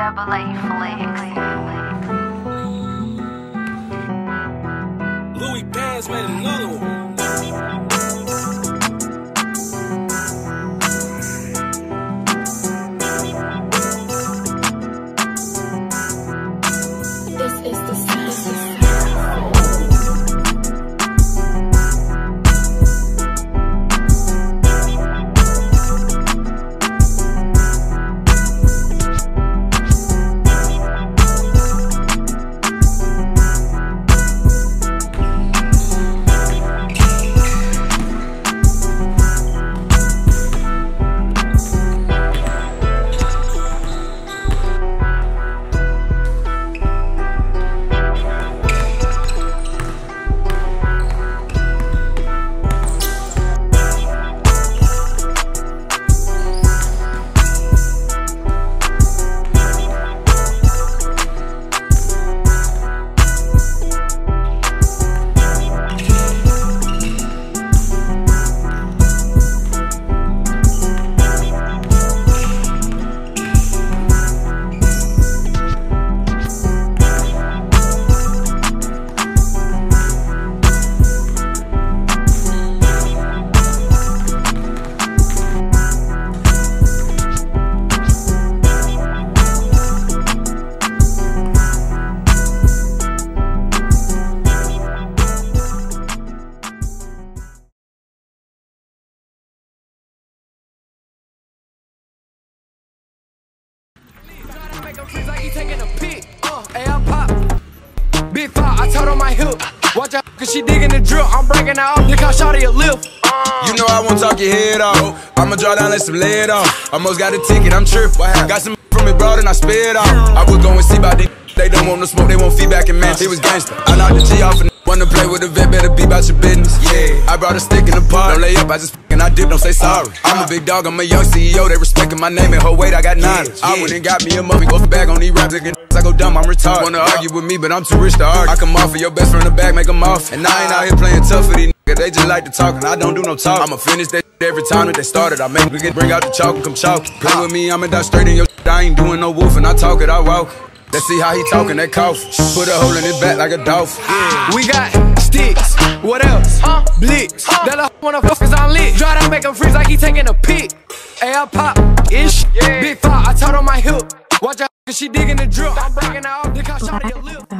Louis Bands made another one. This is the sound. Like he taking a pic, hey, I pop. Big five, I told on my hip. Watch out, cause she digging the drill. I'm breaking her off, because shawty a lift. You know I won't talk your head off. I'ma draw down, let some lead off. Almost got a ticket, I'm tripped. Got some from it broad and I spit off. I was going to see about these. They don't want no smoke, they want feedback and man. He was gangster. I knocked the G off and wanna play with a vet, better be about your business. Yeah, I brought a stick in the pot. Don't lay up, I just and I dip, don't say sorry. I'm a big dog, I'm a young CEO. They respecting my name and her weight, I got knowledge. I went and got me a movie, go back on these raps again. I go dumb, I'm retarded. Wanna argue with me, but I'm too rich to argue. I come off of your best friend in the back, make them off. And I ain't out here playing tough for these niggas. They just like to talk, and I don't do no talk. I'ma finish that every time that they started. I make niggas bring out the chalk and come chalk. Play with me, I'ma die straight in your I ain't doing no wolf, and I talk it, I walk. Let's see how he talking that cough. Put a hole in his back like a dolphin. We got sticks, what else? Blitz, that little wanna fuck cause I'm lit. Dry down, make him freeze like he taking a pic. Hey, I pop, ish, big five, I told on my hip. Watch out, cause she digging the drill. I'm breaking her off, because shawty a lip.